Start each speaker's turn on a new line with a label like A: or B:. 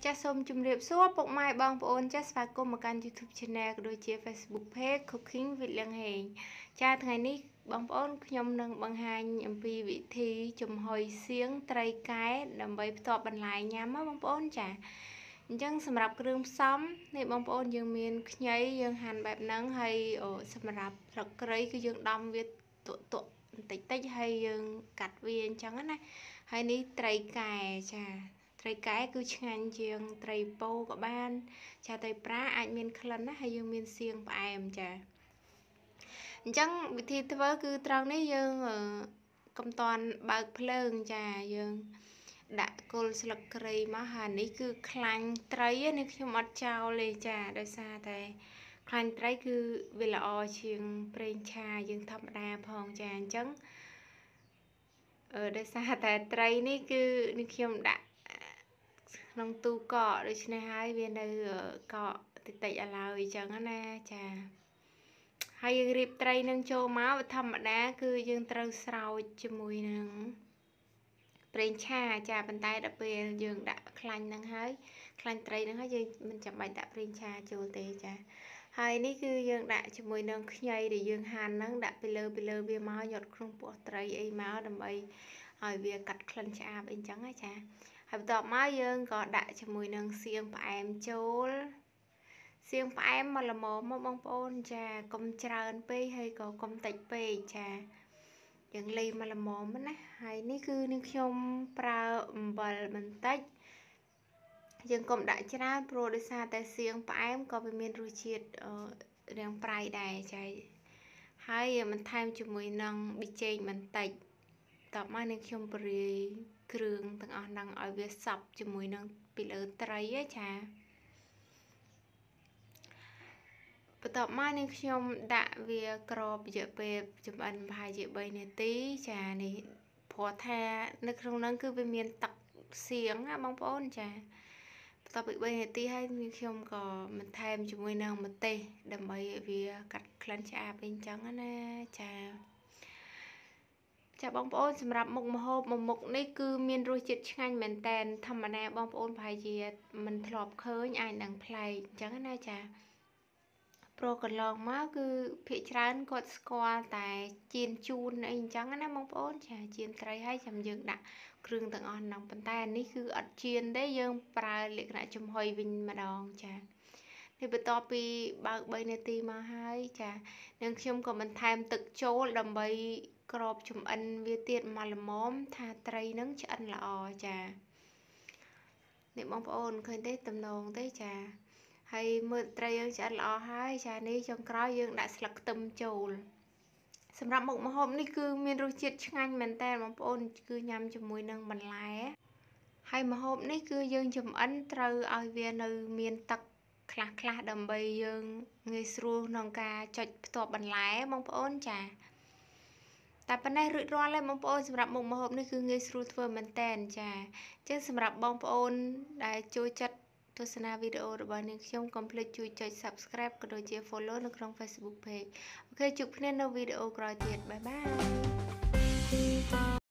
A: ចាសសូមជម្រាបសួរពុកម៉ែបងប្អូនចាសស្វាគមន៍មកកាន់ YouTube Channel ក៏ដូចជា Facebook Page Cooking with Liang Heng ចាថ្ងៃនេះបងប្អូនខ្ញុំនឹងបង្ហាញអំពីវិធីចំហុយសៀងត្រីកែដើម្បីផ្ទាប់បន្លែញ៉ាំណាបងប្អូនចាអញ្ចឹងសម្រាប់គ្រឿងផ្សំនេះបងប្អូនយើងមានខ្ញីយើងហាន់បែបហ្នឹងហើយសម្រាប់ស្លឹកគ្រៃគឺយើងដំវាទក់បន្តិចហើយយើងកាត់វាអញ្ចឹងណាហើយនេះត្រីកែចាត្រីកែគឺឆ្ងាញ់ជាងត្រីពោក៏បានចាត្រីប្រាអាចមានក្លិនណាហើយយើងមានសៀងផ្អែមចាអញ្ចឹងវិធីធ្វើគឺត្រង់នេះយើងកុំតាន់បើកភ្លើងចាយើងដាក់គល់ស្លឹកគ្រៃមកហើយនេះគឺខ្លាញ់ត្រីនេះខ្ញុំអត់ចោលទេចាដោយសារតែខ្លាញ់ត្រីគឺវាល្អជាងប្រេងឆាយើងធម្មតាផងចាអញ្ចឹងដោយសារតែត្រីនេះគឺនេះខ្ញុំដាក់ក្នុងទូកកដូច្នេះហើយវានៅកកតិចឥឡូវអញ្ចឹងណាចាហើយយើងរៀបត្រីនឹងចូលមកធម្មតាគឺយើងត្រូវស្រោចជាមួយនឹងប្រេងឆាចាប៉ុន្តែដល់ពេលយើងដាក់ខ្លាញ់ហ្នឹងហើយខ្លាញ់ត្រីហ្នឹងហើយយើងមិនចាំបាច់ដាក់ប្រេងឆាចូលទេចាហើយនេះគឺយើងដាក់ជាមួយនឹងខ្ញីដែលយើងហាន់ហ្នឹងដាក់ពីលើវាមកញាត់ក្នុងពោះត្រីអីមកដើម្បីឲ្យវាកាត់ក្លិនឆ្អាបអីចឹងណាចាហើយបន្ទាប់មកយើងក៏ដាក់ជាមួយនឹងសៀងផ្អែមចូលសៀងផ្អែមមកល្មមមកបងប្អូនចាកុំច្រើនពេកហើយក៏កុំតិចពេកចាយើងលៃមកល្មមណាហើយនេះគឺនឹងខ្ញុំប្រើអំបិលបន្តិចយើងកុំដាក់ច្រើនព្រោះដោយសារតែសៀងផ្អែមក៏វាមានរសជាតិរាងប្រៃដែរចាហើយបន្ថែមជាមួយនឹងប៊ីចេងបន្តិចតបមកនឹងខ្ញុំបរិយគ្រឿងទាំងអស់ហ្នឹងឲ្យវាសប់ជាមួយនឹងពីលើត្រីចាបន្ទាប់មកនឹងខ្ញុំដាក់វាក្របរយៈពេលចម្អិនប្រហែលជា3នាទីចានេះព្រោះថានៅក្នុងហ្នឹងគឺវាមានទឹកសៀងណាបងប្អូនចាបន្ទាប់ពី3នាទីហើយខ្ញុំក៏បន្ថែមជាមួយនឹងម្ទេសដើម្បីឲ្យវាកាត់ក្លិនឆ្អាបអីចឹងណាចាបងប្អូនសម្រាប់មុខម្ហូបមួយមុខនេះគឺមានរសជាតិឆ្ងាញ់មែនតែនធម្មតាបងប្អូនប្រហែលជាមិនធ្លាប់ឃើញអាចនឹងប្លែកអញ្ចឹងណាចាព្រោះកន្លងមកគឺភាគច្រើនគាត់ស្គាល់តែចៀនជូនអីអញ្ចឹងណាបងប្អូនចាចៀនត្រីហើយចាំយើងដាក់គ្រឿងទាំងអស់ហ្នឹងប៉ុន្តែនេះគឺអត់ចៀនទេយើងប្រើលក្ខណៈចំហុយវិញម្ដងចានេះបន្ទាប់ពីបើក3នាទីមកហើយចានឹងខ្ញុំក៏បន្ថែមទឹកចូលដើម្បីក្របចម្អិនវាទៀតមកល្មមថាត្រីនឹងឆ្អិនល្អចានេះបងប្អូនឃើញទេតំណងទេចាហើយមើលត្រីយើងឆ្អិនល្អហើយចានេះចុងក្រោយយើងដាក់ស្លឹកខ្ទឹមចូលសម្រាប់មុខម្ហូបនេះគឺមានរសជាតិឆ្ងាញ់មែនតើបងប្អូនគឺញ៉ាំជាមួយនឹងបន្លែហើយម្ហូបនេះគឺយើងចម្អិនត្រូវឲ្យវានៅមានទឹកខ្លះដើម្បីយើងងាយស្រួលក្នុងការចុចផ្ទាប់បន្លែបងប្អូនចាតែប៉ុណ្ណេះរួចរាល់ហើយបងប្អូនសម្រាប់មុខម្ហូបនេះគឺងាយស្រួលធ្វើមែនតែនចាអញ្ចឹងសម្រាប់បងប្អូនដែលចូលចិត្តទស្សនាវីដេអូរបស់នាងខ្ញុំកុំភ្លេចជួយចុច Subscribe ក៏ដូចជា Follow នៅក្នុង Facebook Page អូខេជួបគ្នានៅវីដេអូក្រោយទៀតបាយបាយ